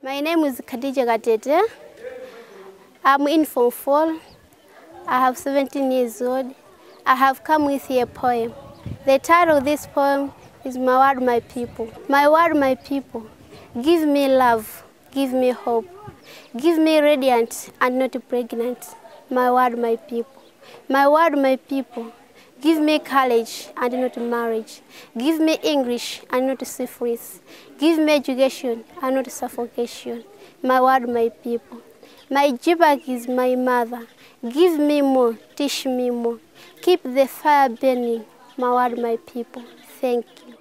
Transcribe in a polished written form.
My name is Khadija. I'm in Form 4. I have 17 years old. I have come with a poem. The title of this poem is My Word, My People. My word, my people, give me love, give me hope, give me radiant and not pregnant. My word, my people. My word, my people, give me courage and not marriage. Give me English and not syphilis. Give me education and not suffocation. My word, my people. My JPAG is my mother. Give me more, teach me more. Keep the fire burning. My word, my people. Thank you.